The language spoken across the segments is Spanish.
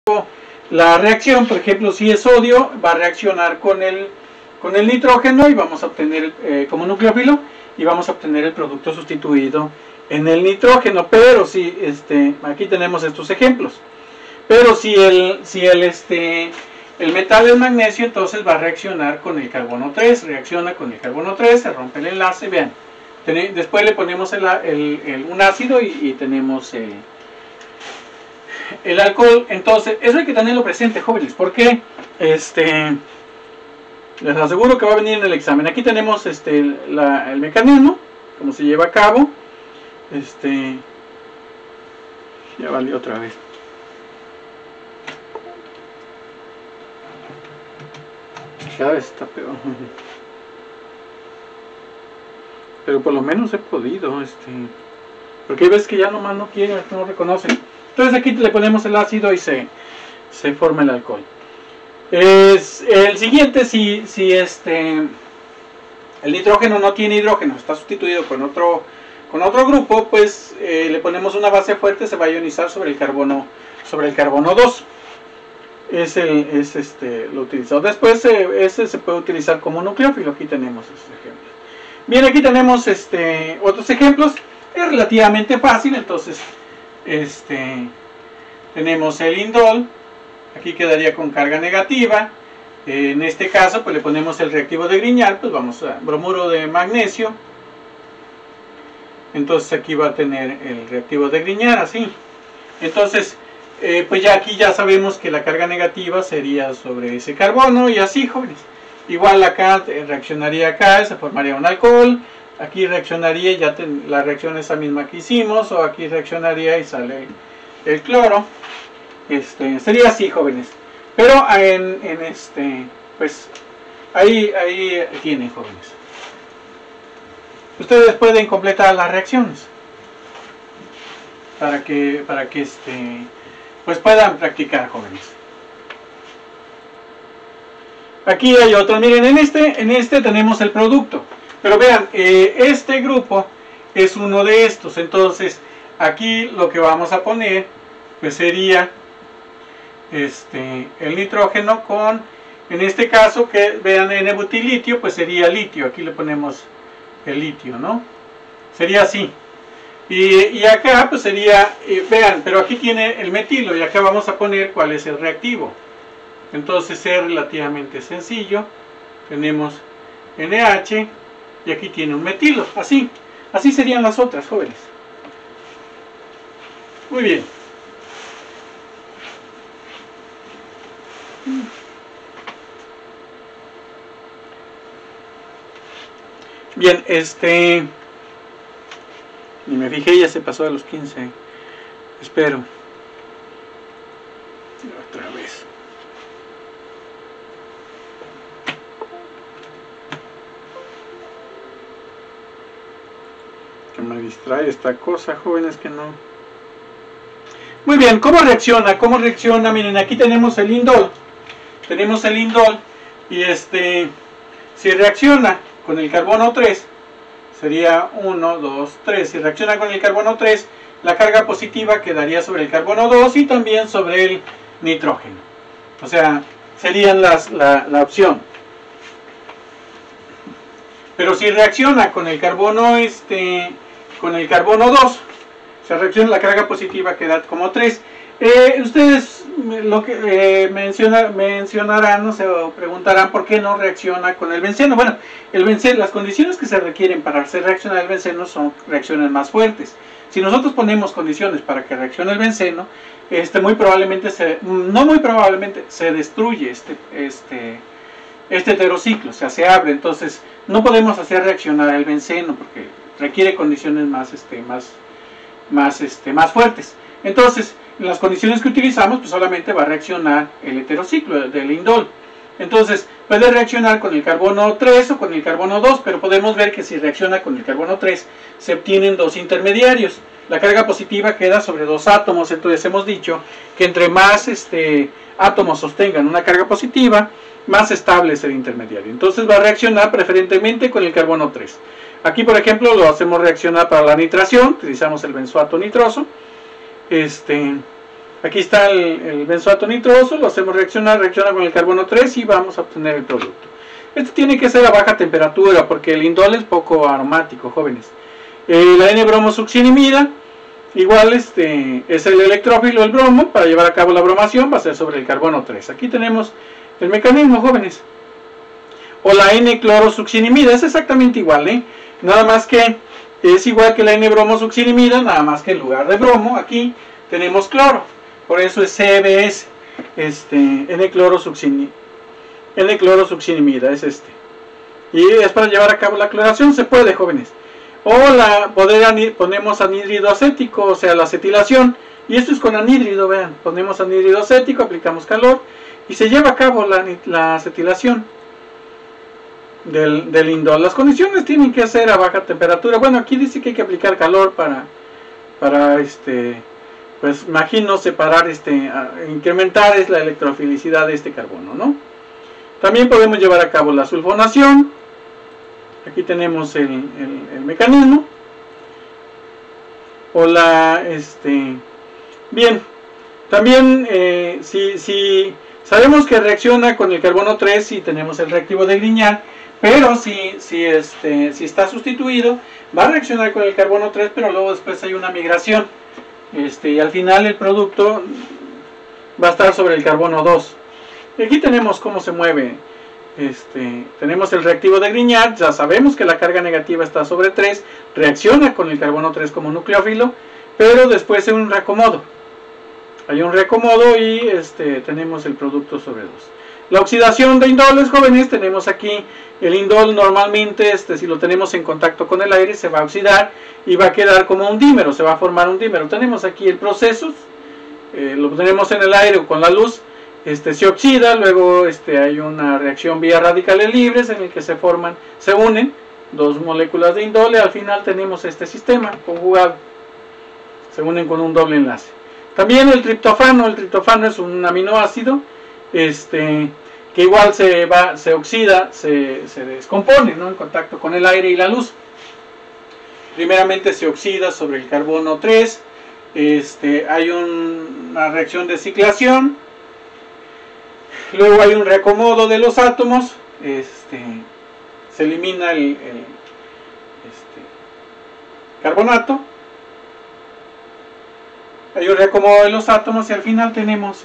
la reacción, por ejemplo, si es sodio, va a reaccionar con el nitrógeno y vamos a obtener como nucleófilo y vamos a obtener el producto sustituido en el nitrógeno. Pero si aquí tenemos estos ejemplos. Pero si el metal es magnesio, entonces va a reaccionar con el carbono 3, reacciona con el carbono 3, se rompe el enlace, vean. Después le ponemos un ácido y tenemos el alcohol. Entonces, eso hay que tenerlo presente, jóvenes, porque les aseguro que va a venir en el examen. Aquí tenemos el mecanismo, cómo se lleva a cabo. Ya valió otra vez. Cada vez está peor. Pero por lo menos he podido, porque hay veces que ya nomás no quiere, no reconoce. Entonces aquí le ponemos el ácido y se forma el alcohol. El siguiente, si el nitrógeno no tiene hidrógeno, está sustituido con otro grupo, pues le ponemos una base fuerte, se va a ionizar sobre el carbono 2. Es lo utilizado. Después ese se puede utilizar como nucleófilo. Aquí tenemos esos ejemplos. Bien, aquí tenemos otros ejemplos. Es relativamente fácil. Entonces tenemos el indol. Aquí quedaría con carga negativa. En este caso pues le ponemos el reactivo de Grignard. Pues vamos a bromuro de magnesio. Entonces aquí va a tener el reactivo de Grignard, así. Entonces pues ya aquí ya sabemos que la carga negativa sería sobre ese carbono y así, jóvenes. Igual acá reaccionaría acá, se formaría un alcohol. Aquí reaccionaría, ya la reacción esa misma que hicimos, o aquí reaccionaría y sale el cloro. Sería así, jóvenes. Pero pues ahí tienen, jóvenes. Ustedes pueden completar las reacciones para que pues puedan practicar, jóvenes. Aquí hay otro, miren, en este tenemos el producto, pero vean, este grupo es uno de estos. Entonces aquí lo que vamos a poner pues sería el nitrógeno con, en este caso que vean N-butilitio, pues sería litio. Aquí le ponemos el litio, ¿no? Sería así. Y acá pues sería, vean, pero aquí tiene el metilo y acá vamos a poner cuál es el reactivo. Entonces es relativamente sencillo. Tenemos NH y aquí tiene un metilo, así serían las otras, jóvenes. Muy bien. Bien, ni me fijé, ya se pasó a los 15. Espero. Otra vez. Que me distrae esta cosa, jóvenes, que no. Muy bien, ¿cómo reacciona? ¿Cómo reacciona? Miren, aquí tenemos el indol. Tenemos el indol y si reacciona con el carbono 3, sería 1, 2, 3. Si reacciona con el carbono 3, la carga positiva quedaría sobre el carbono 2 y también sobre el nitrógeno. O sea, serían la opción. Pero si reacciona con el carbono 2, se reacciona, la carga positiva queda como 3. Ustedes lo que mencionarán, o se preguntarán por qué no reacciona con el benceno. Bueno, el benceno, las condiciones que se requieren para hacer reaccionar el benceno son reacciones más fuertes. Si nosotros ponemos condiciones para que reaccione el benceno, muy probablemente se destruye este heterociclo, o sea, se abre. Entonces no podemos hacer reaccionar el benceno porque requiere condiciones más fuertes. Entonces, en las condiciones que utilizamos, pues solamente va a reaccionar el heterociclo del indol. Entonces, puede reaccionar con el carbono 3 o con el carbono 2, pero podemos ver que si reacciona con el carbono 3, se obtienen dos intermediarios. La carga positiva queda sobre dos átomos. Entonces, hemos dicho que entre más átomos sostengan una carga positiva, más estable es el intermediario. Entonces, va a reaccionar preferentemente con el carbono 3. Aquí, por ejemplo, lo hacemos reaccionar para la nitración. Utilizamos el benzoato nitroso. Aquí está el benzoato nitroso, lo hacemos reacciona con el carbono 3 y vamos a obtener el producto. Esto tiene que ser a baja temperatura porque el indol es poco aromático, jóvenes. La N-bromosuccinimida, igual es el electrófilo, el bromo, para llevar a cabo la bromación va a ser sobre el carbono 3. Aquí tenemos el mecanismo, jóvenes. O la N-clorosuccinimida, es exactamente igual, nada más que es igual que la N-bromosuccinimida, nada más que en lugar de bromo, aquí tenemos cloro. Por eso es CBS, N-clorosuccinimida, es este. Y es para llevar a cabo la cloración, se puede, jóvenes. O ponemos anhídrido acético, o sea, la acetilación. Y esto es con anhídrido, vean. Ponemos anhídrido acético, aplicamos calor y se lleva a cabo la acetilación del indol. Las condiciones tienen que ser a baja temperatura. Bueno, aquí dice que hay que aplicar calor para pues imagino separar, incrementar la electrofilicidad de este carbono, ¿no? También podemos llevar a cabo la sulfonación. Aquí tenemos el mecanismo. O bien, también si sabemos que reacciona con el carbono 3 y tenemos el reactivo de Grignard, pero si está sustituido, va a reaccionar con el carbono 3, pero luego después hay una migración. Y al final el producto va a estar sobre el carbono 2. Y aquí tenemos cómo se mueve. Tenemos el reactivo de Grignard, ya sabemos que la carga negativa está sobre 3, reacciona con el carbono 3 como nucleófilo, pero después hay un reacomodo. Hay un reacomodo y tenemos el producto sobre 2. La oxidación de indoles, jóvenes, tenemos aquí el indol normalmente, si lo tenemos en contacto con el aire, se va a oxidar y va a quedar como un dímero, se va a formar un dímero. Tenemos aquí el proceso, lo tenemos en el aire o con la luz, se oxida, luego hay una reacción vía radicales libres en el que se unen dos moléculas de indole, al final tenemos este sistema conjugado, se unen con un doble enlace. También el triptofano es un aminoácido, que igual se oxida, se descompone, ¿no?, en contacto con el aire y la luz. Primeramente se oxida sobre el carbono 3, hay una reacción de ciclación, luego hay un reacomodo de los átomos, se elimina el carbonato, hay un reacomodo de los átomos y al final tenemos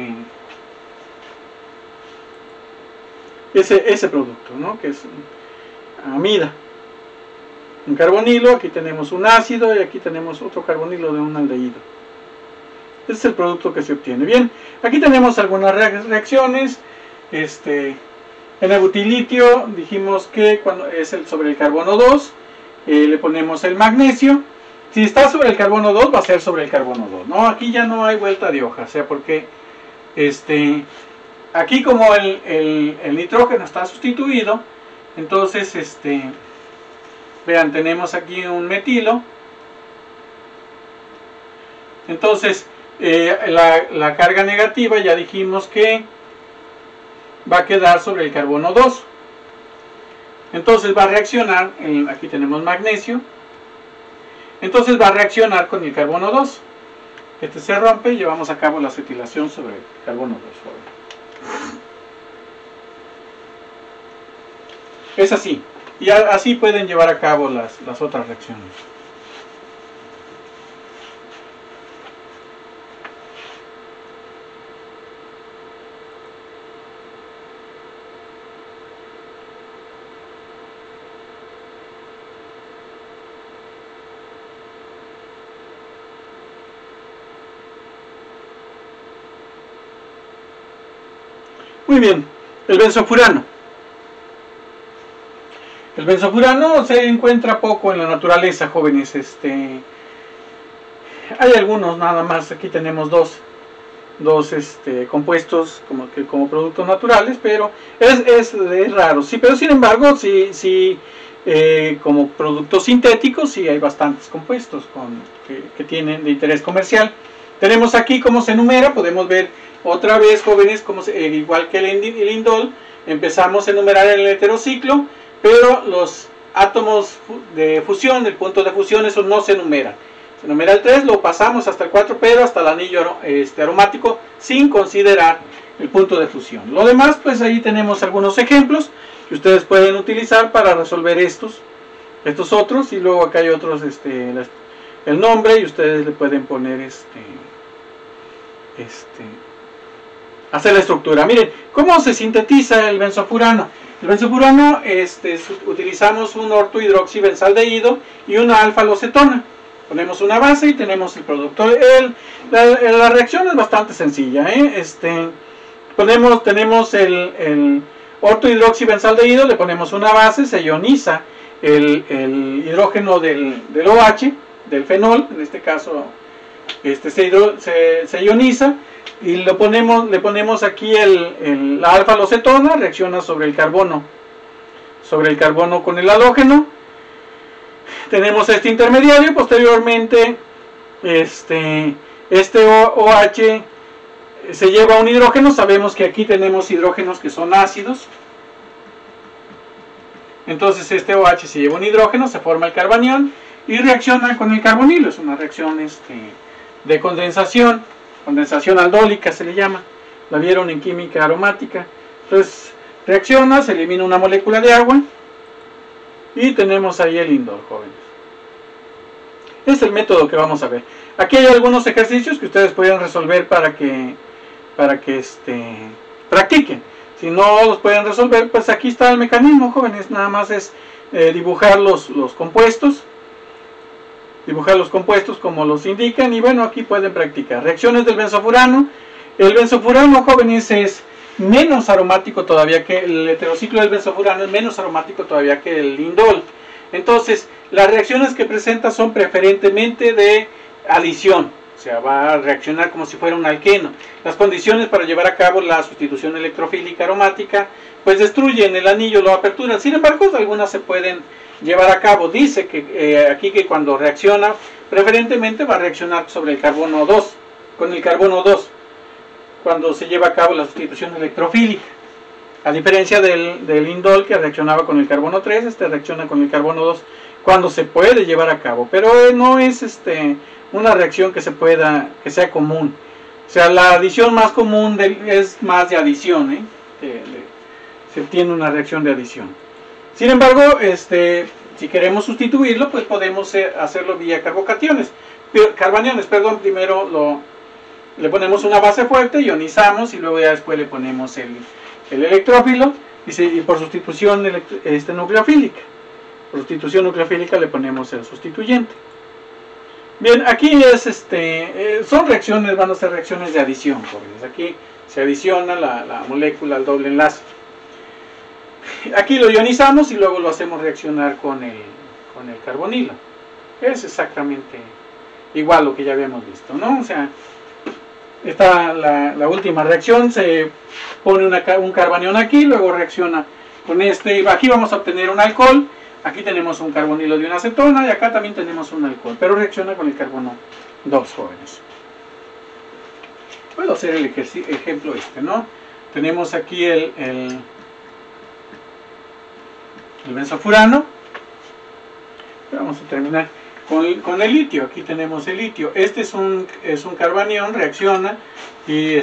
ese producto, ¿no?, que es amida, un carbonilo. Aquí tenemos un ácido y aquí tenemos otro carbonilo de un aldehído. Este es el producto que se obtiene. Bien, aquí tenemos algunas reacciones. En el butilitio dijimos que cuando es sobre el carbono 2, le ponemos el magnesio. Si está sobre el carbono 2, va a ser sobre el carbono 2, ¿no? Aquí ya no hay vuelta de hoja, o sea, porque aquí como el nitrógeno está sustituido, entonces vean, tenemos aquí un metilo. Entonces la carga negativa ya dijimos que va a quedar sobre el carbono 2. Entonces va a reaccionar, aquí tenemos magnesio, entonces va a reaccionar con el carbono 2. Se rompe y llevamos a cabo la acetilación sobre el carbono 2. Es así, y así pueden llevar a cabo las otras reacciones. Muy bien, el benzofurano. El benzofurano se encuentra poco en la naturaleza, jóvenes. Hay algunos nada más. Aquí tenemos dos compuestos como productos naturales, pero es raro. Sí, pero sin embargo, sí, como productos sintéticos, sí hay bastantes compuestos que tienen de interés comercial. Tenemos aquí cómo se enumera. Podemos ver otra vez, jóvenes, igual que el indol, empezamos a enumerar en el heterociclo, pero los átomos de fusión, el punto de fusión, esos no se enumeran. numeral 3 lo pasamos hasta el 4, pero hasta el anillo aromático, sin considerar el punto de fusión. Lo demás, pues ahí tenemos algunos ejemplos que ustedes pueden utilizar para resolver estos otros, y luego acá hay otros, el nombre, y ustedes le pueden poner hacer la estructura. Miren, ¿cómo se sintetiza el benzofurano? El benzofurano, utilizamos un ortohidroxibenzaldehído y una alfa-locetona. Ponemos una base y tenemos el producto. La reacción es bastante sencilla, tenemos el ortohidroxibenzaldehído, le ponemos una base, se ioniza el hidrógeno del OH, del fenol, en este caso se ioniza, y le ponemos aquí la alfa-locetona, reacciona sobre el carbono con el halógeno. Tenemos este intermediario, posteriormente OH se lleva a un hidrógeno. Sabemos que aquí tenemos hidrógenos que son ácidos, entonces este OH se lleva un hidrógeno, se forma el carbanión y reacciona con el carbonilo. Es una reacción de condensación aldólica se le llama, la vieron en química aromática. Entonces reacciona, se elimina una molécula de agua y tenemos ahí el indol, jóvenes. Es el método que vamos a ver. Aquí hay algunos ejercicios que ustedes pueden resolver para que practiquen. Si no los pueden resolver, pues aquí está el mecanismo, jóvenes. Nada más es dibujar los compuestos. Dibujar los compuestos como los indican, y bueno, aquí pueden practicar. Reacciones del benzofurano. El benzofurano, jóvenes, es menos aromático todavía que el heterociclo del benzofurano, es menos aromático todavía que el indol. Entonces, las reacciones que presenta son preferentemente de adición, o sea, va a reaccionar como si fuera un alqueno. Las condiciones para llevar a cabo la sustitución electrofílica aromática, pues destruyen el anillo, lo aperturan. Sin embargo, algunas se pueden llevar a cabo. Dice que aquí que cuando reacciona, preferentemente va a reaccionar sobre el carbono 2, con el carbono 2, cuando se lleva a cabo la sustitución electrofílica. A diferencia del indol, que reaccionaba con el carbono 3, este reacciona con el carbono 2 cuando se puede llevar a cabo, pero no es una reacción que sea común. O sea, la adición más común es más de adición, se obtiene una reacción de adición. Sin embargo, si queremos sustituirlo, pues podemos hacerlo vía carbocationes. Carbaniones, perdón. Primero le ponemos una base fuerte, ionizamos, y luego ya después le ponemos el electrófilo, y por sustitución nucleofílica. Por sustitución nucleofílica le ponemos el sustituyente. Bien, aquí son reacciones, van a ser reacciones de adición, jóvenes. Aquí se adiciona la molécula al doble enlace. Aquí lo ionizamos y luego lo hacemos reaccionar con el carbonilo. Es exactamente igual lo que ya habíamos visto, ¿no? O sea, está la última reacción, se pone un carbanión aquí, luego reacciona con y aquí vamos a obtener un alcohol. Aquí tenemos un carbonilo de una acetona y acá también tenemos un alcohol, pero reacciona con el carbono 2, jóvenes. Puedo hacer el ejemplo ¿no? Tenemos aquí el benzofurano. Vamos a terminar con el litio. Aquí tenemos el litio. Este es un carbanión, reacciona y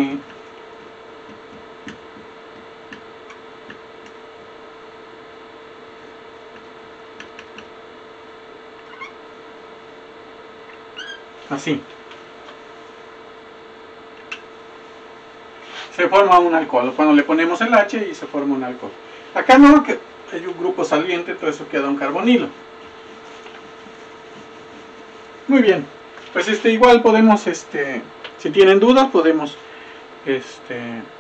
así se forma un alcohol. Cuando le ponemos el H y se forma un alcohol. Acá no, que hay un grupo saliente, todo eso queda un carbonilo. Muy bien, pues igual podemos, si tienen dudas, podemos